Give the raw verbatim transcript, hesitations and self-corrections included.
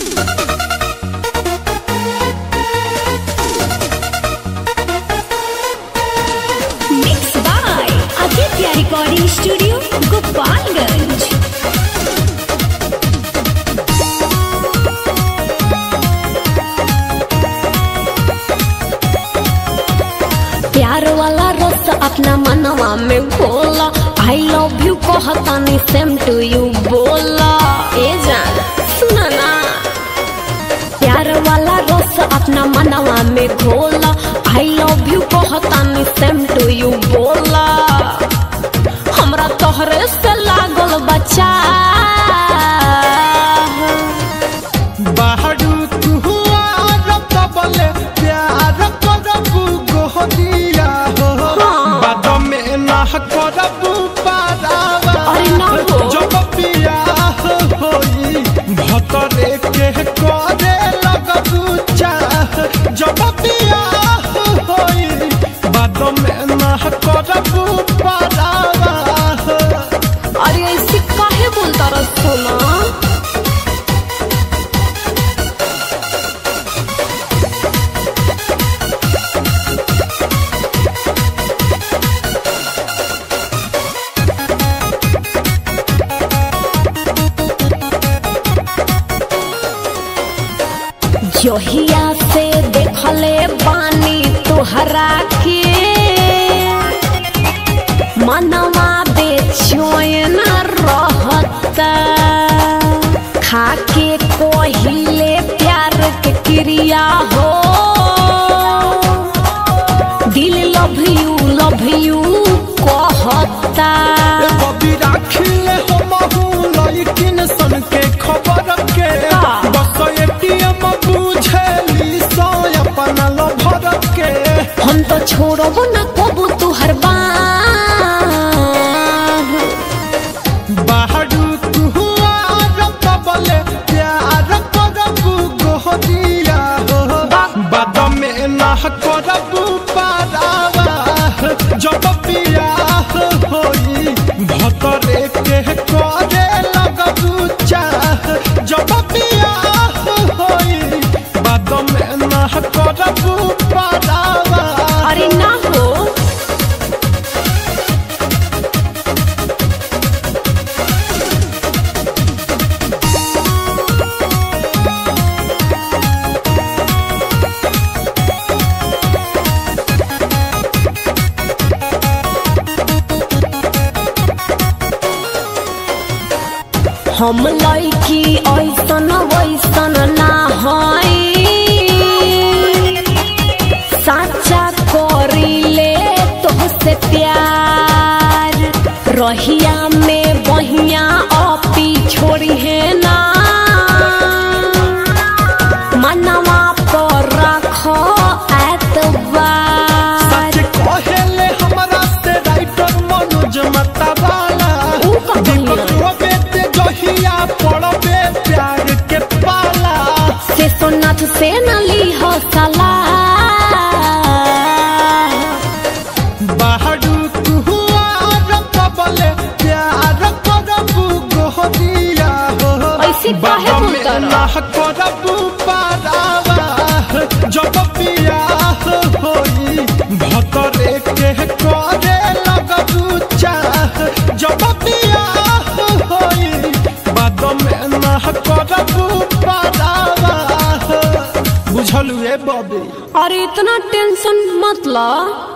Mixed by Aditya Recording Studio, Gopalganj. प्यार वाला रस अपना मनवा में घोला, आई लव यू कहतानी सेम टू यू बोला। ए जान सुना ना, प्यार वाला रस अपना मनवा में घोला, आई लव यू कहतानी सेम टू यू बोला। हमरा तोहरे से लागल बच्चा बाहडू तू आरत बले प्यार करबू गोदिया हो, बाद में ना करबू पारावा। अरे ना हो, जब बियाह होई भतरे के करे लगबू चाह। जब बियाह होई बाद में ना करबू पारावा। अरे ऐसे काहे बोलता रसोना? जोहिया से देखले बानी तुहरा के, मनवा बेचैन रहता। खाके कोहिले प्यार के क्रिया हो, दिल लव यू लव यू कहता। कभी राखिले हम लइकिन सन के खबर के, बस एटीएम बुझेली सो अपना लभर के। हम तो छोड़ब ना कबू तुहर बाह। बाहडू तू आरत बले प्यार करबू गोदिया हो, बाद में ना करबू पारावा। जब बियाह होई भतरे के करे लगबू चाह। जब बियाह होई बाद में ना करबू पारावा। अरे ना हो, हम लड़की ऐसन वैसन ना हई, साचा करीले तोहसे प्यार। रहिया में बहिया अपी छोड़ी है ना, मनवा पर रखो एतबार। सच कहेले हमरा से राइटर मनोज मतवाला, दीपक रोबे ते जहिया पड़बे प्यार के पाला। से सोनाथ से न ली हो सला। बाहडू तू आरत बले प्यार करबू गोदिया हो, ऐसे काहे बोलता रहा? ना करबू पारावा। जब बियाह होई भतरे के करे लगबू चाह। जब बियाह होई बाद में ना करबू पारावा। बुझलू ए बबी? अरे इतना टेंशन मत ला।